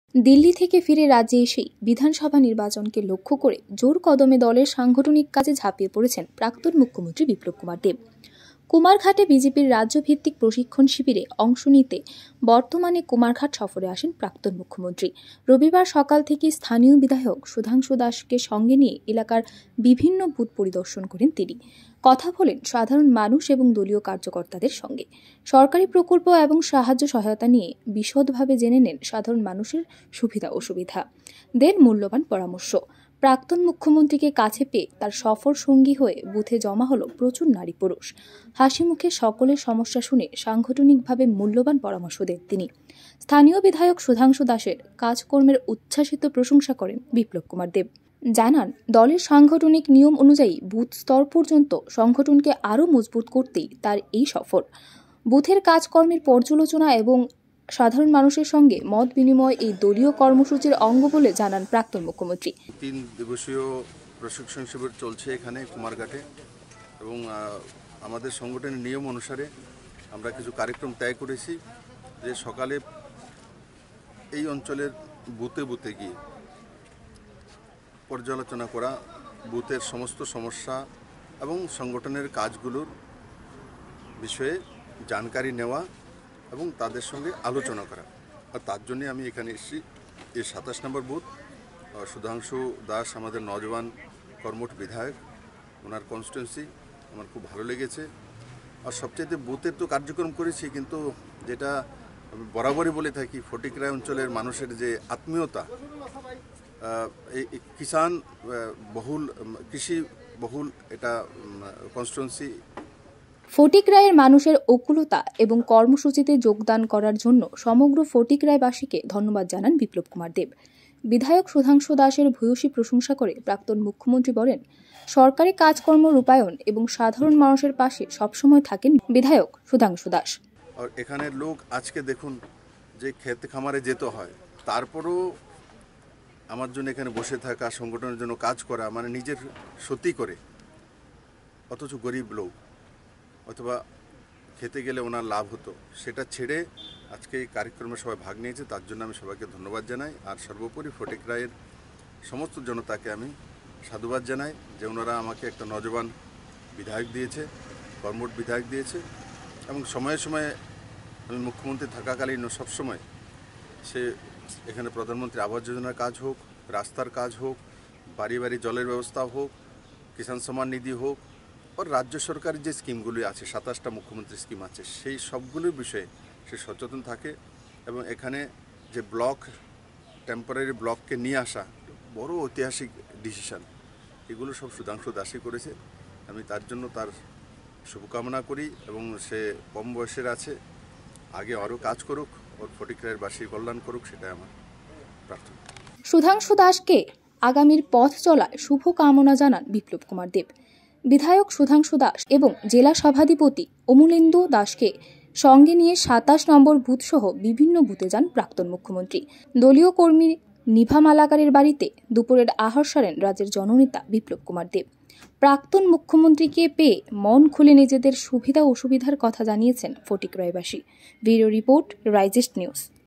দিল্লি থেকে ফিরে রাজ্যে এসেই বিধানসভা নির্বাচনকে লক্ষ্য করে জোর কদমে দলের সাংগঠনিক কাজে ঝাঁপিয়ে পড়েছেন প্রাক্তন মুখ্যমন্ত্রী বিপ্লব কুমার দেব। কুমারঘাটে বিজেপির রাজ্যভিত্তিক প্রশিক্ষণ শিবিরে অংশ নিতে বর্তমানে কুমারঘাট সফরে আসেন প্রাক্তন মুখ্যমন্ত্রী। রবিবার সকাল থেকে স্থানীয় বিধায়ক সুধাংশু দাসকে সঙ্গে নিয়ে এলাকার বিভিন্ন বুথ পরিদর্শন করেন তিনি। কথা বলেন সাধারণ মানুষ এবং দলীয় কার্যকর্তাদের সঙ্গে। সরকারি প্রকল্প এবং সাহায্য সহায়তা নিয়ে বিশদভাবে জেনে নেন সাধারণ মানুষের সুবিধা অসুবিধা, দেন মূল্যবান পরামর্শ। প্রাক্তন মুখ্যমন্ত্রীকে কাছে পেয়ে তার সফর সঙ্গী হয়ে বুথে জমা হলো প্রচুর নারী পুরুষ। হাসি মুখে সকলের সমস্যা শুনে সাংগঠনিকভাবে মূল্যবান পরামর্শ দেন তিনি। স্থানীয় বিধায়ক সুধাংশু দাসের কাজকর্মের উচ্ছ্বাসিত প্রশংসা করেন বিপ্লব কুমার দেব। জানান, দলের সাংগঠনিক নিয়ম অনুযায়ী বুথ স্তর পর্যন্ত সংগঠনকে আরও মজবুত করতেই তার এই সফর। বুথের কাজকর্মের পর্যালোচনা এবং সাধারণ মানুষের সঙ্গে মত বিনিময় এই দলীয় কর্মসূচির অঙ্গ বলে জানান প্রাক্তন মুখ্যমন্ত্রী। 3 দিবসীয় প্রশিক্ষণ শিবির চলছে এখানে কুমারঘাটে, এবং আমাদের সংগঠনের নিয়ম অনুসারে আমরা কিছু কার্যক্রম তয় করেছি যে সকালে এই অঞ্চলের বুথে বুথে গিয়ে পর্যালোচনা করা, বুথের সমস্ত সমস্যা এবং সংগঠনের কাজগুলোর বিষয়ে জানকারি নেওয়া এবং তাদের সঙ্গে আলোচনা করা। আর তার জন্যে আমি এখানে এসেছি। এই 27 নম্বর বুথ, সুধাংশু দাস আমাদের নজওয়ান কর্মঠ বিধায়ক, ওনার কনস্টিটুয়েন্সি আমার খুব ভালো লেগেছে। আর সবচেয়ে বুথের তো কার্যক্রম করেছি, কিন্তু যেটা বরাবরই বলে থাকি, ফটিকরায় অঞ্চলের মানুষের যে আত্মীয়তা, এই কিষাণ বহুল, কৃষি বহুল এটা কনস্টিটুয়েন্সি। ফটিকরায়ের মানুষের অকুলতা এবং কর্মসূচিতে যোগদান করার জন্য সমগ্র ফটিকরায়বাসীকে ধন্যবাদ জানান বিপ্লব কুমার দেব। বিধায়ক সুধাংশু দাসের ভূয়সী প্রশংসা করে প্রাক্তন মুখ্যমন্ত্রী বলেন, সরকারি কাজকর্ম রূপায়ণ এবং সাধারণ মানুষের পাশে সবসময় থাকেন বিধায়ক সুধাংশু দাস। আর এখানের লোক আজকে দেখুন যে ক্ষেত খামারে যেতে হয়, তারপরও আমার জন্য এখানে বসে থাকা, সংগঠনের জন্য কাজ করা, মানে নিজের সত্যি করে, অথচ গরিব লোক, অথবা খেতে গেলে ওনার লাভ হতো, সেটা ছেড়ে আজকে এই কার্যক্রমে সবাই ভাগ নিয়েছে। তার জন্য আমি সবাইকে ধন্যবাদ জানাই। আর সর্বোপরি ফটিকরায়ের সমস্ত জনতাকে আমি সাধুবাদ জানাই যে ওনারা আমাকে একটা নজওয়ান বিধায়ক দিয়েছে, কর্মঠ বিধায়ক দিয়েছে, এবং সময়ে সময়ে আমি মুখ্যমন্ত্রী থাকাকালীন সবসময় সে এখানে প্রধানমন্ত্রী আবাস যোজনার কাজ হোক, রাস্তার কাজ হোক, বাড়ি বাড়ি জলের ব্যবস্থা হোক, কিষাণ সম্মান নিধি হোক, আর রাজ্য সরকারের যে স্কিমগুলি আছে, 27টা মুখ্যমন্ত্রী স্কিম আছে, সেই সবগুলোর বিষয়ে সে সচেতন থাকে। এবং এখানে যে ব্লক, টেম্পোরারি ব্লককে নিয়ে আসা, বড় ঐতিহাসিক ডিসিশন, এগুলো সব সুধাংশু দাসই করেছে। আমি তার জন্য তার শুভকামনা করি, এবং সে কম বয়সের আছে, আগে আরও কাজ করুক, ওর ফটিকরায়ের বাসীর কল্যাণ করুক, সেটাই আমার প্রার্থনা। সুধাংশু দাসকে আগামীর পথ চলায় শুভকামনা জানান বিপ্লব কুমার দেব। বিধায়ক সুধাংশু দাস এবং জেলা সভাধিপতি অমূলেন্দু দাসকে সঙ্গে নিয়ে 27 নম্বর বুথ সহ বিভিন্ন বুথে যান প্রাক্তন মুখ্যমন্ত্রী। দলীয় কর্মী নিভা মালাকারের বাড়িতে দুপুরের আহার সারেন রাজ্যের জননেতা বিপ্লব কুমার দেব। প্রাক্তন মুখ্যমন্ত্রীকে পেয়ে মন খুলে নিজেদের সুবিধা অসুবিধার কথা জানিয়েছেন ফটিকরায়বাসী। ব্যুরো রিপোর্ট, রাইজিস্ট নিউজ।